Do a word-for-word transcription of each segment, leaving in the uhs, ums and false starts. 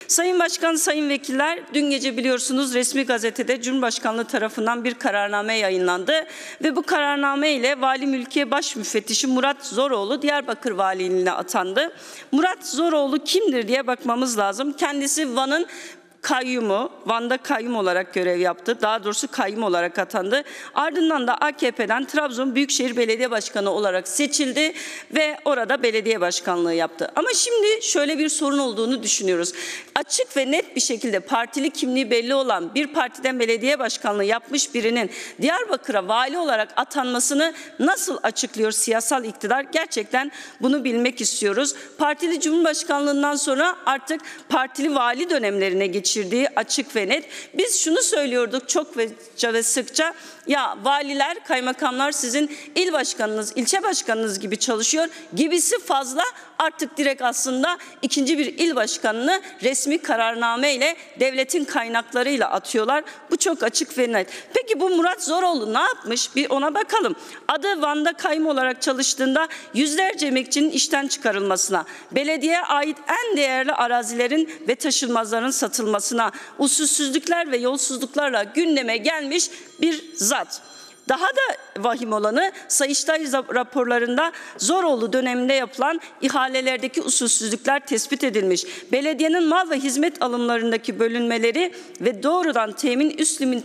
Sayın Başkan, sayın vekiller, dün gece biliyorsunuz resmi gazetede Cumhurbaşkanlığı tarafından bir kararname yayınlandı ve bu kararname ile Vali Mülkiye Baş Müfettişi Murat Zoroğlu Diyarbakır Valiliğine atandı. Murat Zoroğlu kimdir diye bakmamız lazım. Kendisi Van'ın kayyumu, Van'da kayyum olarak görev yaptı. Daha doğrusu kayyum olarak atandı. Ardından da A K P'den Trabzon Büyükşehir Belediye Başkanı olarak seçildi ve orada belediye başkanlığı yaptı. Ama şimdi şöyle bir sorun olduğunu düşünüyoruz. Açık ve net bir şekilde partili kimliği belli olan bir partiden belediye başkanlığı yapmış birinin Diyarbakır'a vali olarak atanmasını nasıl açıklıyor siyasal iktidar? Gerçekten bunu bilmek istiyoruz. Partili Cumhurbaşkanlığından sonra artık partili vali dönemlerine geçiyor. Açık ve net. Biz şunu söylüyorduk çokça ve sıkça, ya valiler, kaymakamlar sizin il başkanınız, ilçe başkanınız gibi çalışıyor gibisi fazla, artık direkt aslında ikinci bir il başkanını resmi kararname ile devletin kaynaklarıyla atıyorlar. Bu çok açık ve net. Peki bu Murat Zoroğlu ne yapmış? Bir ona bakalım. Adı Van'da kayyum olarak çalıştığında yüzlerce emekçinin işten çıkarılmasına, belediyeye ait en değerli arazilerin ve taşınmazların satılmasına, usulsüzlükler ve yolsuzluklarla gündeme gelmiş bir zat. Daha da vahim olanı, Sayıştay raporlarında Zoroğlu döneminde yapılan ihalelerdeki usulsüzlükler tespit edilmiş. Belediyenin mal ve hizmet alımlarındaki bölünmeleri ve doğrudan temin üst limit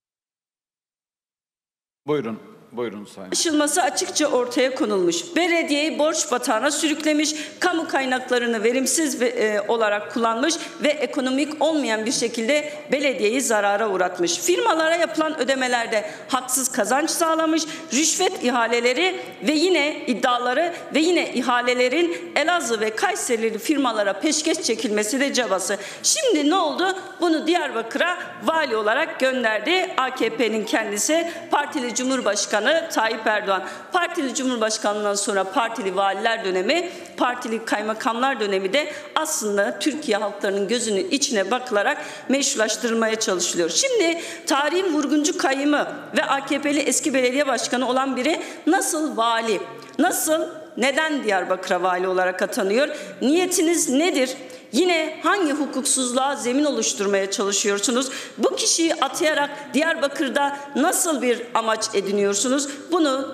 Buyurun. Buyurun sayın. Aşılması açıkça ortaya konulmuş. Belediyeyi borç batağına sürüklemiş, kamu kaynaklarını verimsiz ve, e, olarak kullanmış ve ekonomik olmayan bir şekilde belediyeyi zarara uğratmış. Firmalara yapılan ödemelerde haksız kazanç sağlamış, rüşvet ihaleleri ve yine iddiaları ve yine ihalelerin Elazığ ve Kayserili firmalara peşkeş çekilmesi de cabası. Şimdi ne oldu? Bunu Diyarbakır'a vali olarak gönderdi A K P'nin kendisi, partili Cumhurbaşkanı Tayyip Erdoğan. Partili Cumhurbaşkanlığından sonra partili valiler dönemi, partili kaymakamlar dönemi de aslında Türkiye halklarının gözünün içine bakılarak meşrulaştırılmaya çalışılıyor. Şimdi tarihin vurguncu kayyumu ve A K P'li eski belediye başkanı olan biri nasıl vali, nasıl, neden Diyarbakır'a vali olarak atanıyor? Niyetiniz nedir? Yine hangi hukuksuzluğa zemin oluşturmaya çalışıyorsunuz? Bu kişiyi atayarak Diyarbakır'da nasıl bir amaç ediniyorsunuz? Bunu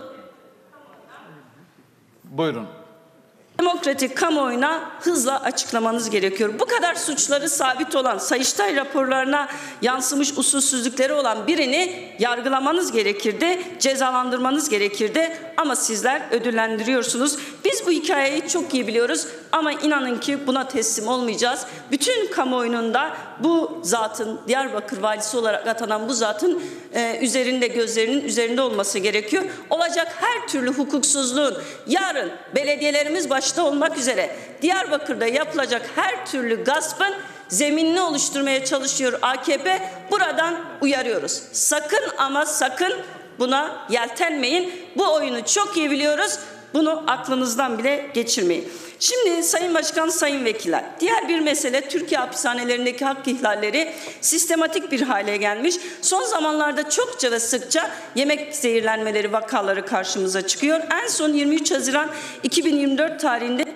buyurun. Demokratik kamuoyuna hızla açıklamanız gerekiyor. Bu kadar suçları sabit olan, Sayıştay raporlarına yansımış usulsüzlükleri olan birini yargılamanız gerekirdi, cezalandırmanız gerekirdi ama sizler ödüllendiriyorsunuz. Biz bu hikayeyi çok iyi biliyoruz ama inanın ki buna teslim olmayacağız. Bütün kamuoyunun da bu zatın, Diyarbakır valisi olarak atanan bu zatın e, üzerinde, gözlerinin üzerinde olması gerekiyor. Olacak her türlü hukuksuzluğun, yarın belediyelerimiz başta olmak üzere Diyarbakır'da yapılacak her türlü gaspın zeminini oluşturmaya çalışıyor A K P. Buradan uyarıyoruz. Sakın ama sakın buna yeltenmeyin. Bu oyunu çok iyi biliyoruz. Bunu aklınızdan bile geçirmeyin. Şimdi Sayın Başkan, sayın vekiller, diğer bir mesele, Türkiye hapishanelerindeki hak ihlalleri sistematik bir hale gelmiş. Son zamanlarda çokça ve sıkça yemek zehirlenmeleri vakaları karşımıza çıkıyor. En son yirmi üç Haziran iki bin yirmi dört tarihinde.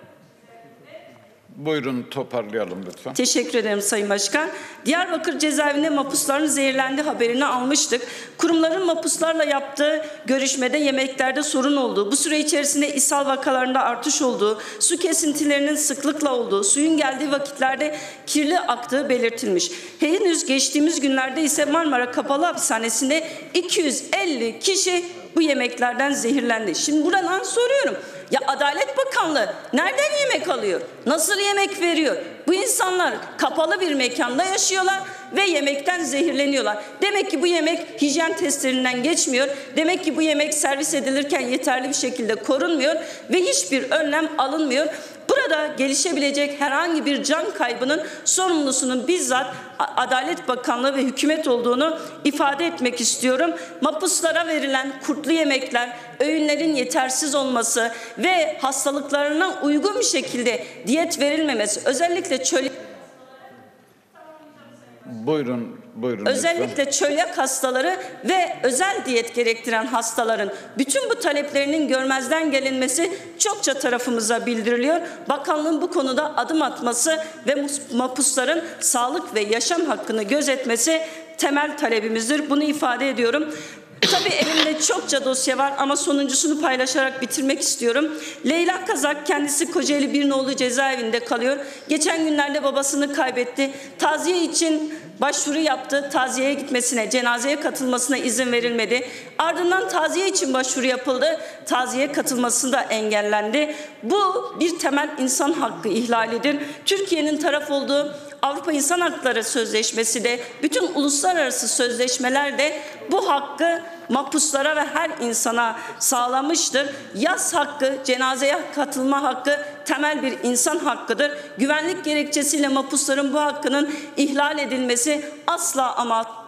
Buyurun, toparlayalım lütfen. Teşekkür ederim Sayın Başkan. Diyarbakır cezaevinde mahpusların zehirlendiği haberini almıştık. Kurumların mahpuslarla yaptığı görüşmede yemeklerde sorun olduğu, bu süre içerisinde ishal vakalarında artış olduğu, su kesintilerinin sıklıkla olduğu, suyun geldiği vakitlerde kirli aktığı belirtilmiş. Henüz geçtiğimiz günlerde ise Marmara Kapalı Hapishanesi'nde iki yüz elli kişi bu yemeklerden zehirlendi. Şimdi buradan soruyorum. Ya Adalet Bakanlığı nereden yemek alıyor? Nasıl yemek veriyor? Bu insanlar kapalı bir mekanda yaşıyorlar ve yemekten zehirleniyorlar. Demek ki bu yemek hijyen testlerinden geçmiyor. Demek ki bu yemek servis edilirken yeterli bir şekilde korunmuyor ve hiçbir önlem alınmıyor. Burada gelişebilecek herhangi bir can kaybının sorumlusunun bizzat Adalet Bakanlığı ve hükümet olduğunu ifade etmek istiyorum. Mahpuslara verilen kurtlu yemekler, öğünlerin yetersiz olması ve hastalıklarına uygun bir şekilde diyet verilmemesi, özellikle çöl Buyurun, buyurun lütfen. Özellikle çölyak hastaları ve özel diyet gerektiren hastaların bütün bu taleplerinin görmezden gelinmesi çokça tarafımıza bildiriliyor. Bakanlığın bu konuda adım atması ve mahpusların sağlık ve yaşam hakkını gözetmesi temel talebimizdir. Bunu ifade ediyorum. Tabii elimde çokça dosya var ama sonuncusunu paylaşarak bitirmek istiyorum. Leyla Kazak kendisi Kocaeli Birnoğlu cezaevinde kalıyor. Geçen günlerde babasını kaybetti. Taziye için başvuru yaptı. Taziyeye gitmesine, cenazeye katılmasına izin verilmedi. Ardından taziye için başvuru yapıldı. Taziyeye katılması da engellendi. Bu bir temel insan hakkı ihlalidir. Türkiye'nin taraf olduğu Avrupa İnsan Hakları Sözleşmesi de bütün uluslararası sözleşmeler de bu hakkı mahpuslara ve her insana sağlamıştır. Yas hakkı, cenazeye katılma hakkı temel bir insan hakkıdır. Güvenlik gerekçesiyle mahpusların bu hakkının ihlal edilmesi asla ama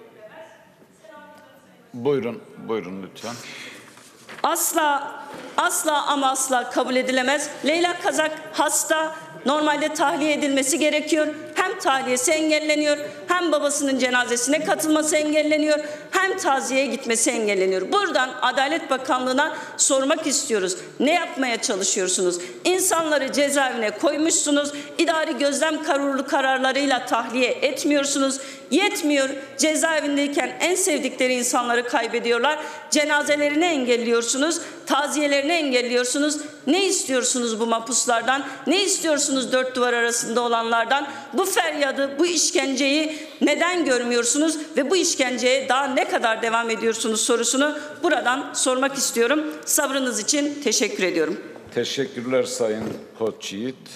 Buyurun, buyurun lütfen. Asla, asla ama asla kabul edilemez. Leyla Kazak hasta, normalde tahliye edilmesi gerekiyor. Hem tahliyesi engelleniyor, hem babasının cenazesine katılması engelleniyor, hem taziyeye gitmesi engelleniyor. Buradan Adalet Bakanlığı'na sormak istiyoruz. Ne yapmaya çalışıyorsunuz? İnsanları cezaevine koymuşsunuz, idari gözlem kararlı kararlarıyla tahliye etmiyorsunuz. Yetmiyor, cezaevindeyken en sevdikleri insanları kaybediyorlar. Cenazelerini engelliyorsunuz, taziyelerini engelliyorsunuz. Ne istiyorsunuz bu mahpuslardan? Ne istiyorsunuz dört duvar arasında olanlardan? Bu feryadı, bu işkenceyi neden görmüyorsunuz ve bu işkenceye daha ne kadar devam ediyorsunuz sorusunu buradan sormak istiyorum. Sabrınız için teşekkür ediyorum. Teşekkürler Sayın Koçyiğit.